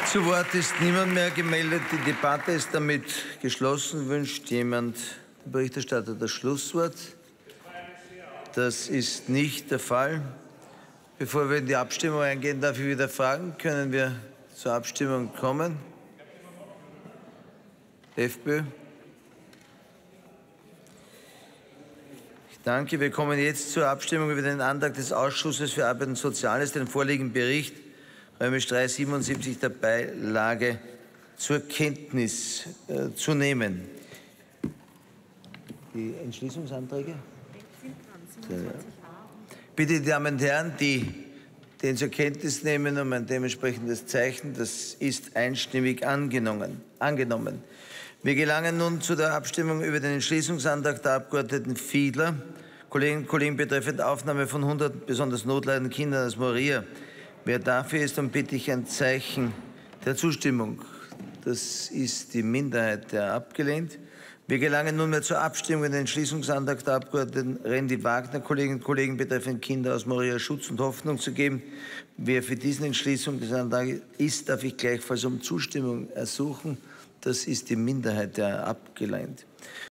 Zu Wort ist niemand mehr gemeldet. Die Debatte ist damit geschlossen. Wünscht jemand, der Berichterstatter, das Schlusswort? Das ist nicht der Fall. Bevor wir in die Abstimmung eingehen, darf ich wieder fragen, können wir zur Abstimmung kommen? FPÖ? Ich danke. Wir kommen jetzt zur Abstimmung über den Antrag des Ausschusses für Arbeit und Soziales, den vorliegenden Bericht römisch 377 der Beilage zur Kenntnis zu nehmen. Die Entschließungsanträge? Bitte, die Damen und Herren, die den zur Kenntnis nehmen, um ein dementsprechendes Zeichen. Das ist einstimmig angenommen. Wir gelangen nun zu der Abstimmung über den Entschließungsantrag der Abgeordneten Fiedler. Kolleginnen und Kollegen, betreffend Aufnahme von 100 besonders notleidenden Kindern aus Moria. Wer dafür ist, dann bitte ich ein Zeichen der Zustimmung. Das ist die Minderheit, der abgelehnt. Wir gelangen nunmehr zur Abstimmung über den Entschließungsantrag der Abgeordneten Rendi-Wagner. Kolleginnen und Kollegen, betreffend Kinder aus Moria Schutz und Hoffnung zu geben. Wer für diesen Entschließungsantrag ist, darf ich gleichfalls um Zustimmung ersuchen. Das ist die Minderheit, der abgelehnt.